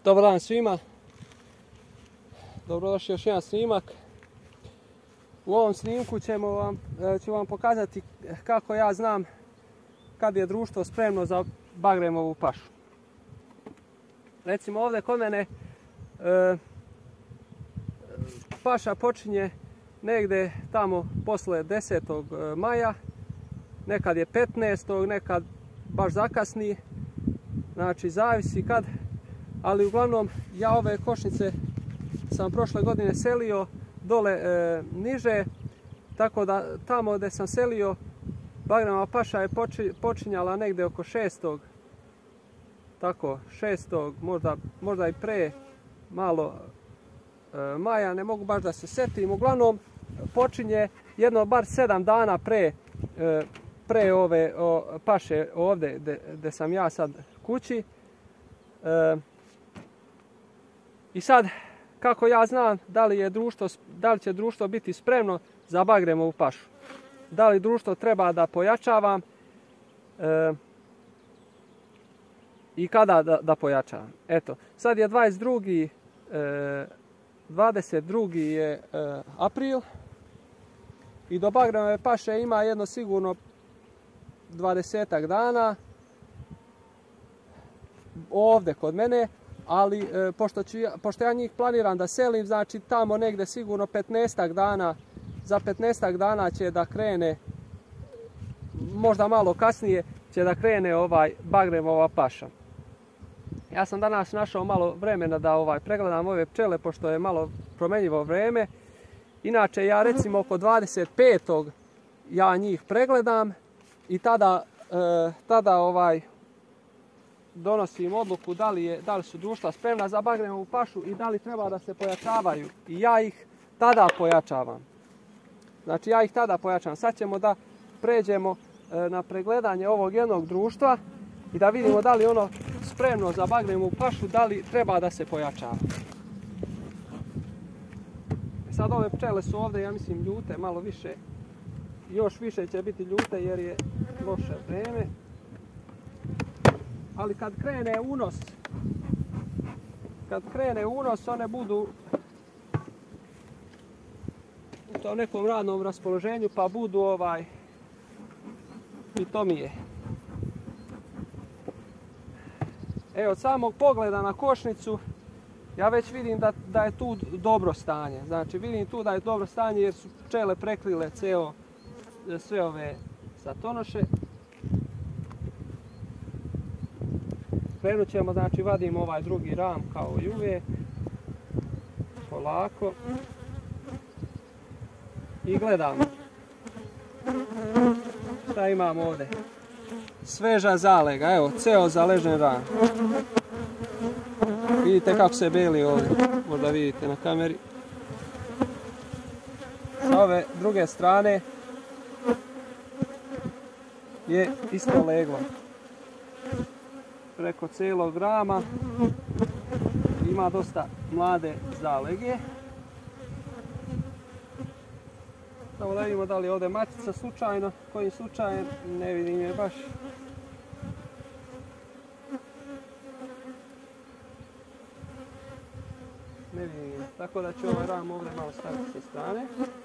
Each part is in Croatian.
Dobar dan svima. Dobrodošli još jedan snimak. U ovom snimku ću vam pokazati kako ja znam kad je društvo spremno za bagremovu pašu. Recimo ovdje kod mene paša počinje negdje tamo posle 10. maja, nekad je 15. nekad baš zakasni, znači zavisi kad, ali uglavnom ja ove košnice sam prošle godine selio dole niže, tako da tamo gdje sam selio bagremova paša je počinjala negdje oko 6. tako 6. možda i pre malo maja, ne mogu baš da se setim. Uglavnom počinje jedno bar 7 dana pre ove paše ovdje gdje sam ja sad kući. I sad kako ja znam da li će društvo biti spremno za bagremovu pašu. Da li društvo treba da pojačavam i kada da pojačavam. Eto, sad je 22. je april i do bagremove paše ima jedno sigurno 20 dana ovdje kod mene, ali pošto ja njih planiram da selim, znači tamo negdje sigurno 15 dana, za 15 dana će da krene, možda malo kasnije će da krene bagremova paša. Ja sam danas našao malo vremena da pregledam ove pčele, pošto je malo promenljivo vrijeme. Inače ja recimo oko 25. ja njih pregledam i tada donosim odluku da li su društva spremna za bagremovu pašu i da li treba da se pojačavaju. I ja ih tada pojačavam. Znači ja ih tada pojačavam. Sad ćemo da pređemo na pregledanje ovog jednog društva i da vidimo da li je ono spremno za bagremovu pašu, da li treba da se pojačava. Sad ove pčele su ovdje, ja mislim, ljute malo više. Još više će biti ljute jer je loše vrijeme. Ali kad krene unos, one budu u tom nekom radnom raspoloženju, pa budu pitomije. Evo, od samog pogleda na košnicu ja već vidim da je tu dobro stanje. Znači vidim tu da je dobro stanje jer su pčele prekrile sve ove satonoše. Krenut ćemo, znači vadimo ovaj drugi ram kao i uvijek. Polako. I gledamo. Šta imamo ovdje? Sveža zalega, evo, ceo zaležen ram. Vidite kako se beli ovdje, možda vidite na kameri. Sa ove druge strane je isto leglo. Preko cijelog rama ima dosta mlade zalege. Samo da vidimo da li je ovdje matica slučajno, kojim slučajem ne vidim je baš. Ne vidim je, tako da ću ovaj ram ovdje malo staviti sa strane.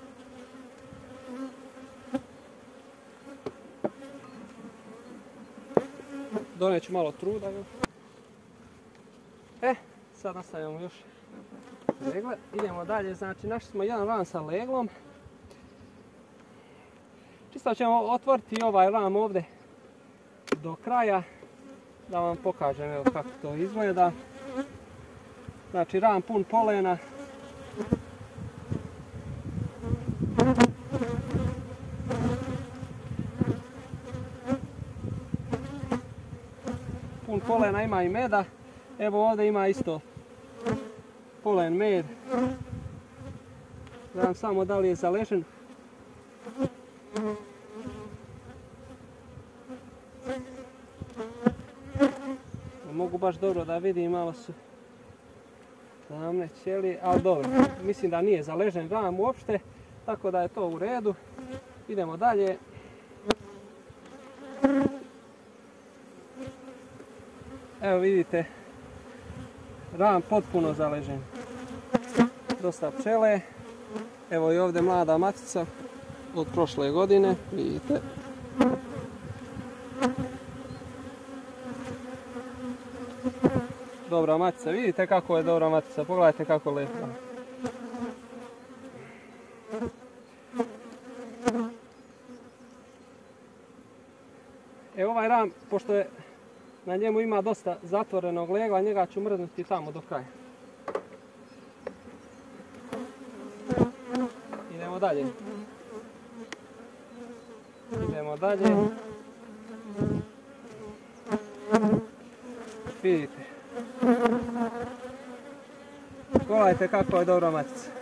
Doneću malo truda još. Sad nastavljamo još legle. Idemo dalje, znači našli smo jedan ram sa leglom. Čisto ćemo otvoriti ovaj ram ovdje do kraja da vam pokažem evo kako to izgleda. Znači ram pun polena. Pun polena, ima i meda. Evo ovdje ima isto polen med. Gledam samo da li je zaležen. Mogu baš dobro da vidim, malo su tamne ćelije, ali dobro. Mislim da nije zaležen ram uopšte, tako da je to u redu. Idemo dalje. Evo vidite, ram potpuno zaležen. Dosta pčele. Evo i ovdje mlada matica od prošle godine, vidite. Dobra matica, vidite kako je dobra matica, pogledajte kako lepa. Evo ovaj ram, pošto je na njemu ima dosta zatvorenog legla, njega ću mrznuti tamo do kraja. Idemo dalje. Idemo dalje. Vidite. Pogledajte kako je dobra matica.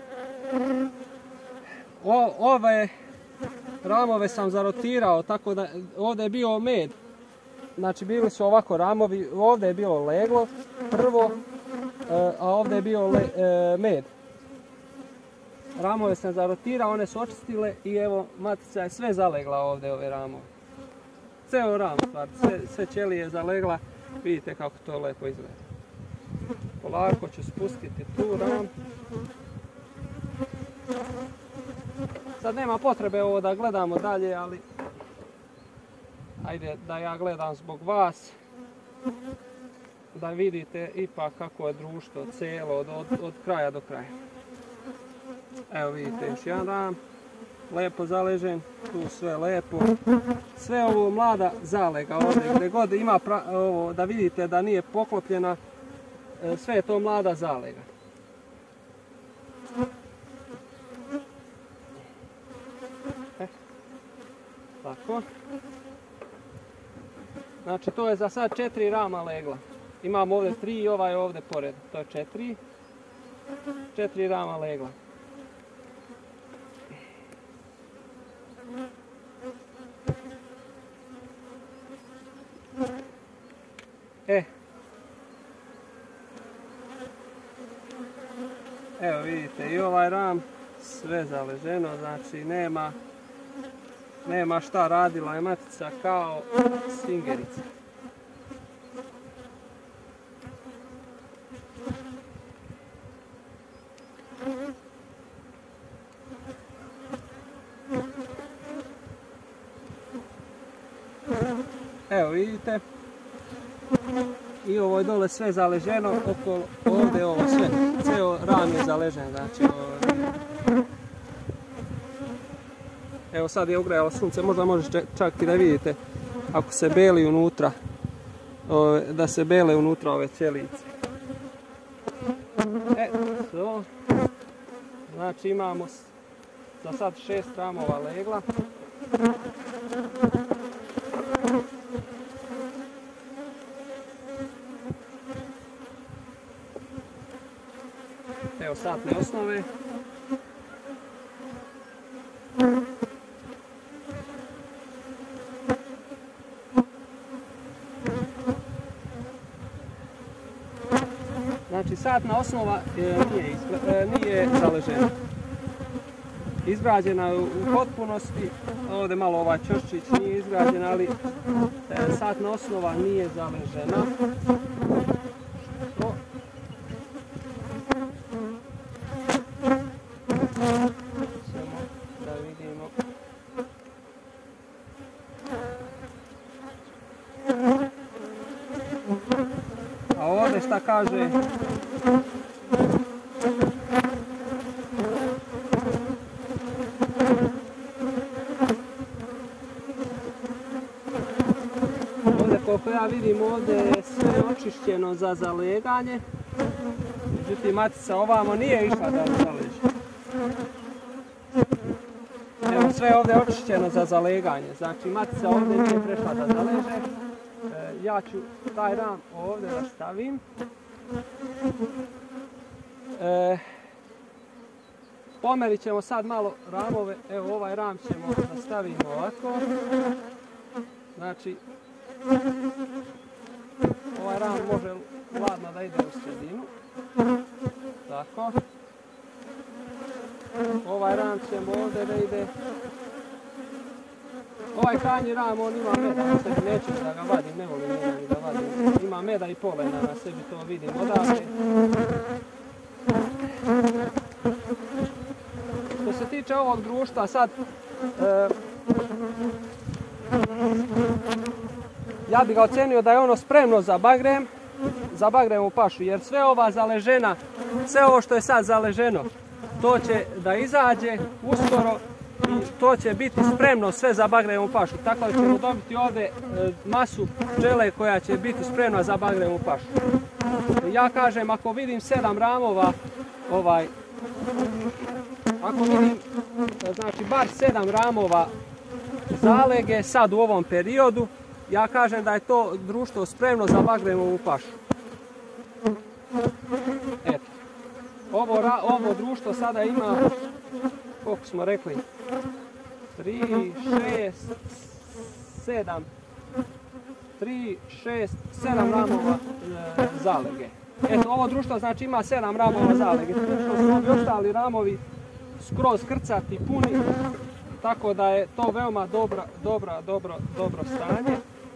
Ove ramove sam zarotirao, tako da ovdje je bio med. Znači bili su ovako ramovi, ovdje je bilo leglo prvo, a ovdje je bio med. Ramove sam zarotirao, one su očistile i evo matica je sve zalegla ovdje ove ramove. Ceo ram, sve ćelije je zalegla, vidite kako to lepo izgleda. Polako ću spustiti tu ram. Sad nema potrebe ovo da gledamo dalje, ali ajde da ja gledam zbog vas, da vidite ipak kako je društvo cijelo od kraja do kraja. Evo vidite još jedan ram, lepo zaležen, tu sve lepo. Sve ovo mlada zalega ovdje, gdje god ima ovo, da vidite da nije poklopljena, sve je to mlada zalega. Tako. Znači to je za sad 4 rama legla. Imamo ovdje 3 i ovaj ovdje pored. To je 4. 4 rama legla. Evo vidite i ovaj ram sve zaleženo, znači nema šta, radila je matica kao svingerica. Evo vidite. I ovo je dole sve zaleženo, okolo ovdje ovo sve, ceo ram je zaležen, znači evo sad je ugrajalo sunce, možda možete čak i da vidite ako se beli unutra, da se bele unutra ove ćelice. To. Znači imamo za sad 6 ramova legla. Evo satne osnove. Znači satna osnova nije zaležena. Izgrađena u potpunosti, ovdje malo ovaj čvrščić nije izgrađen, ali satna osnova nije zaležena. Da vidimo. A ovdje šta kaže? Koliko ja vidim ovdje je sve očišćeno za zaleganje, međutim matica ovamo nije išla da zaleže. Evo sve ovdje je očišćeno za zaleganje, znači matica ovdje nije prešla da zaleže. Ja ću taj ram ovdje da stavim. Pomerit ćemo sad malo ramove, evo ovaj ram ćemo da stavimo ovako. Znači ovaj ram može ladno da ide u sredinu. Tako. Ovaj ram ćemo ovdje da ide Ovaj krajnji ram, on ima meda na sebi, neću da ga vadim, ne volim meda ni da vadim. Ima meda i polena na sebi, to vidim odavde. Što se tiče ovog društva, sad ja bih ga ocenio da je ono spremno za bagremovu pašu, jer sve ova zaležena, sve ovo što je sad zaleženo, to će da izađe uskoro i to će biti spremno sve za bagremovu pašu. Tako da ćemo dobiti ovdje masu pčele koja će biti spremna za bagremovu pašu. Ja kažem, ako vidim 7 ramova, ako vidim, znači, bar 7 ramova zalege sad u ovom periodu, ja kažem da je to društvo spremno za bagremovu pašu. Eto. Ovo društvo sada ima, koliko smo rekli, 3, 6, 7 ramova zalege. Eto, ovo društvo znači ima 7 ramova zalege. Što su ovi ostali ramovi skroz krcati, puni, tako da je to veoma dobro stanje.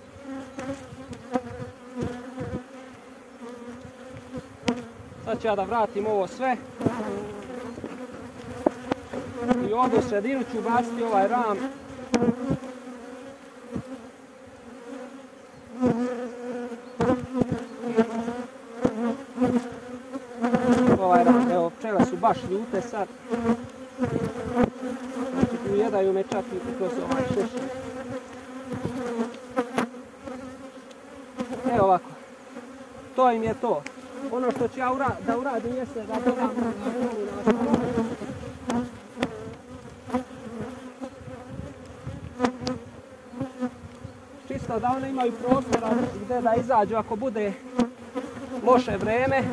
Sad ću ja da vratim ovo sve. I ovdje u sredinu ću baciti ovaj ram. Ovaj ram, evo, pčele su baš ljute sad. Znači, ujedaju me čak i kroz ovaj šešir. Evo ovako. To im je to. Ono što ću ja da uradim jeste da dodam čisto da one imaju prostora gdje da izađu ako bude loše vreme,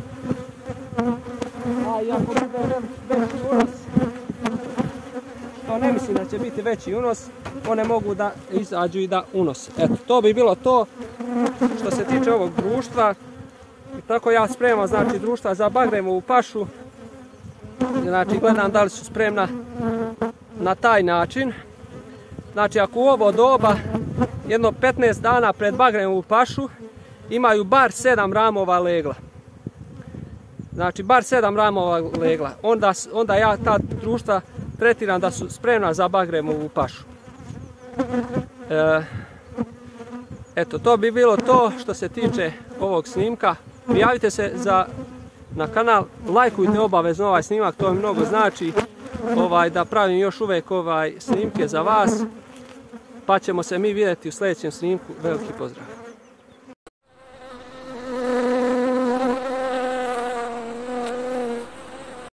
a i ako bude veći unos, što ne mislim da će biti veći unos, one mogu da izađu i da unose. Eto, to bi bilo to što se tiče ovog društva. I tako ja spremam, znači, društva za bagremovu pašu. Znači, gledam da li su spremna na taj način. Znači, ako u ovo doba, jedno 15 dana pred bagremovu pašu, imaju bar 7 ramova legla. Znači, bar 7 ramova legla. Onda ja ta društva tretiram da su spremna za bagremovu pašu. Eto, to bi bilo to što se tiče ovog snimka. Prijavite se na kanal, lajkujte obavezno ovaj snimak, to mi mnogo znači, da pravim još uvijek snimke za vas, pa ćemo se mi vidjeti u sljedećem snimku. Veliki pozdrav!